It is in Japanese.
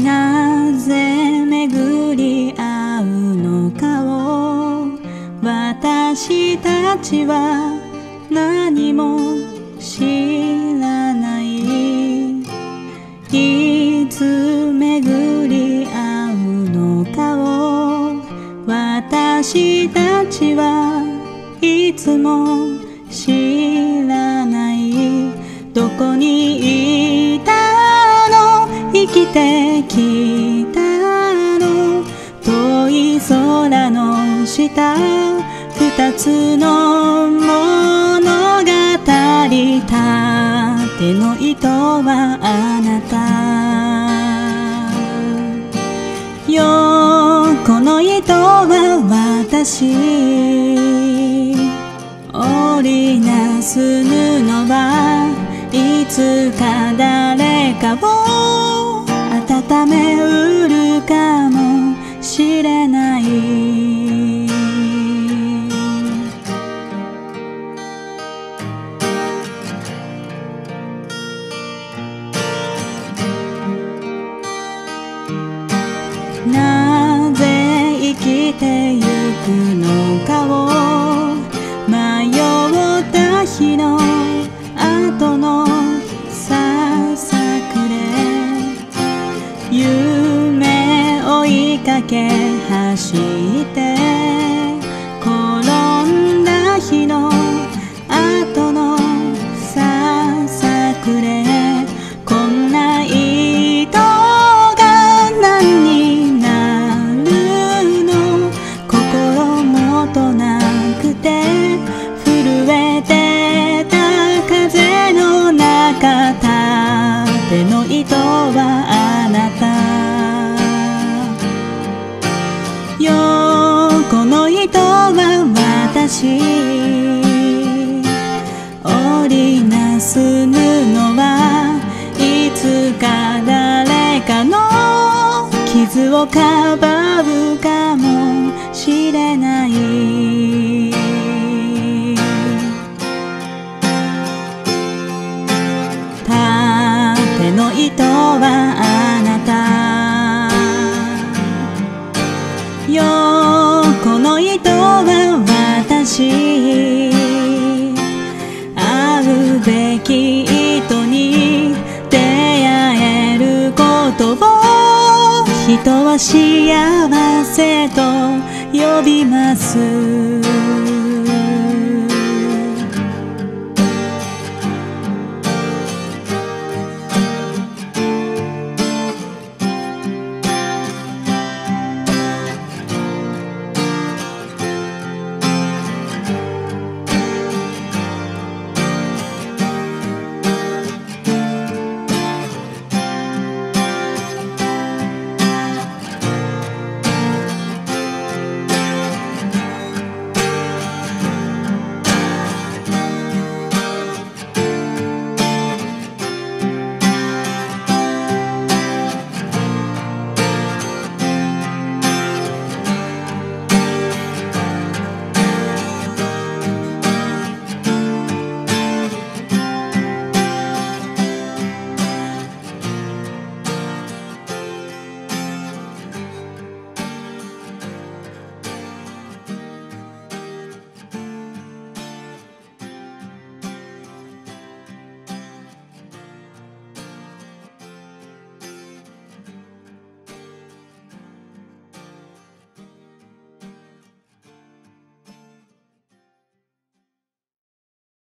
なぜ巡り合うのかを私たちは何も知らない。いつ巡り合うのかを私たちはいつも知らない。どこにいたの、生きてきたの、遠い空の下、二つの物語、縦の糸はあなた、横の糸は私、織りなす布はいつか誰かを温めうるかもしれない。なぜ生きてゆくのかを迷った日の後のささくれ、夢追いかけ走って転んだ日の後のささくれ、こんな糸が何になるの、心もとなくて震えてた風の中、縦の糸はあなた、横の糸は私、織りなす布はいつか誰かの傷をかばうかもしれない。縦の糸はあなた、横の糸は私、会うべき人に出会えることを人は幸せと呼びます。